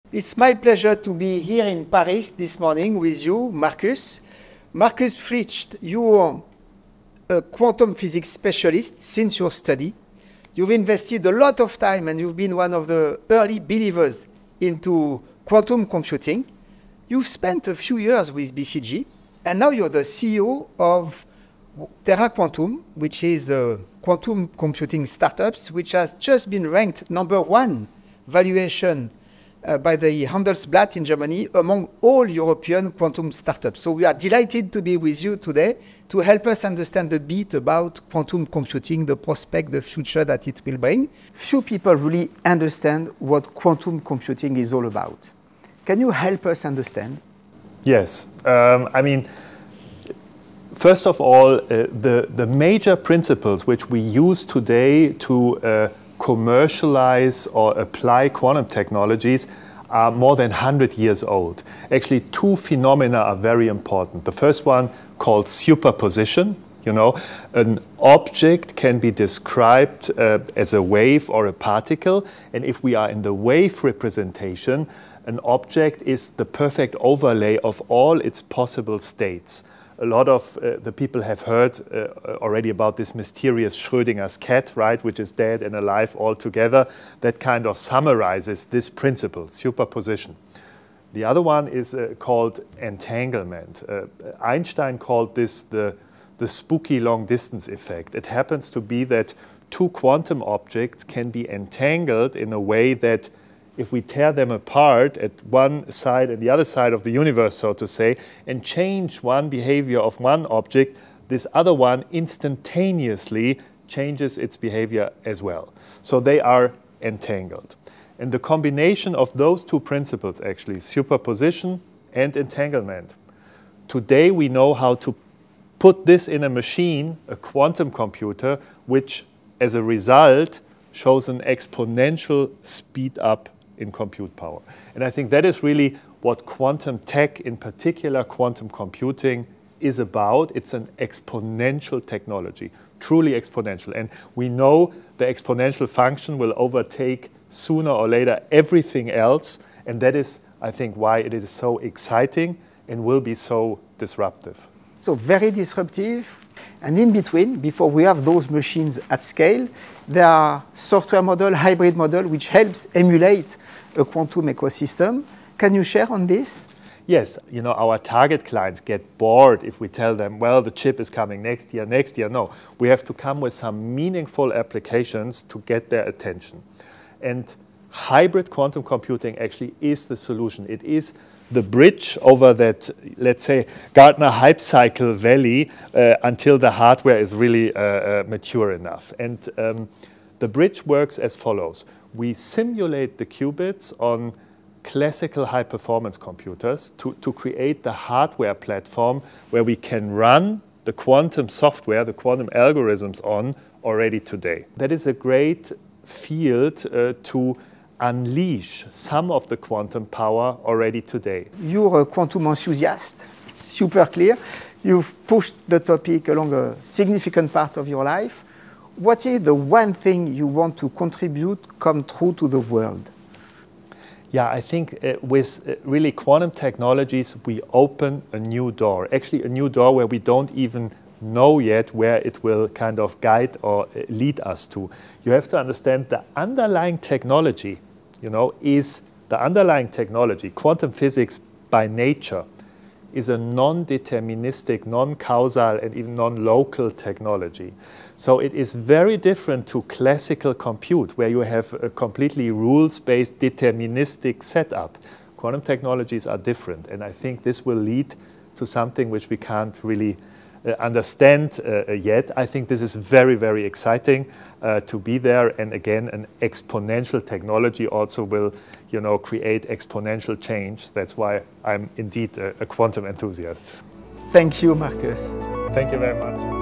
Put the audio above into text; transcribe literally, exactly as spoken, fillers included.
It's my pleasure to be here in Paris this morning with you, Markus. Markus Pflitsch, you are a quantum physics specialist since your study. You've invested a lot of time and you've been one of the early believers into quantum computing. You've spent a few years with B C G, and now you're the C E O of Terra Quantum, which is a quantum computing startups, which has just been ranked number one valuation uh, by the Handelsblatt in Germany among all European quantum startups. So we are delighted to be with you today to help us understand a bit about quantum computing, the prospect, the future that it will bring. Few people really understand what quantum computing is all about. Can you help us understand? Yes. Um, I mean, first of all, uh, the, the major principles which we use today to uh, commercialize or apply quantum technologies are more than one hundred years old. Actually, two phenomena are very important. The first one called superposition. You know, an object can be described uh, as a wave or a particle, and if we are in the wave representation, an object is the perfect overlay of all its possible states. A lot of uh, the people have heard uh, already about this mysterious Schrödinger's cat, right, which is dead and alive all together. That kind of summarizes this principle, superposition. The other one is uh, called entanglement. Uh, Einstein called this the, the spooky long-distance effect. It happens to be that two quantum objects can be entangled in a way that if we tear them apart at one side and the other side of the universe, so to say, and change one behavior of one object, this other one instantaneously changes its behavior as well. So they are entangled. And the combination of those two principles, actually, superposition and entanglement, today we know how to put this in a machine, a quantum computer, which as a result shows an exponential speed up in compute power. And I think that is really what quantum tech, in particular quantum computing, is about. It's an exponential technology, truly exponential. And we know the exponential function will overtake sooner or later everything else. And that is, I think, why it is so exciting and will be so disruptive. So very disruptive. And in between, before we have those machines at scale, there are software model, hybrid model, which helps emulate a quantum ecosystem. Can you share on this? Yes, you know, our target clients get bored if we tell them, well, the chip is coming next year, next year. No, we have to come with some meaningful applications to get their attention. And hybrid quantum computing actually is the solution. It is the bridge over that, let's say, Gartner hype cycle valley uh, until the hardware is really uh, uh, mature enough. And um, the bridge works as follows. We simulate the qubits on classical high-performance computers to, to create the hardware platform where we can run the quantum software, the quantum algorithms on already today. That is a great field uh, to unleash some of the quantum power already today. You're a quantum enthusiast. It's super clear. You've pushed the topic along a significant part of your life. What is the one thing you want to contribute, come true to the world? Yeah, I think uh, with uh, really quantum technologies, we open a new door. Actually, a new door where we don't even know yet where it will kind of guide or uh, lead us to. You have to understand the underlying technology, you know, is the underlying technology, quantum physics by nature, is a non-deterministic, non-causal, and even non-local technology. So it is very different to classical compute, where you have a completely rules-based, deterministic setup. Quantum technologies are different, and I think this will lead to something which we can't really uh, understand uh, yet. I think this is very, very exciting uh, to be there, and again, an exponential technology also will, you know, create exponential change. That's why I'm indeed a, a quantum enthusiast. Thank you, Markus. Thank you very much.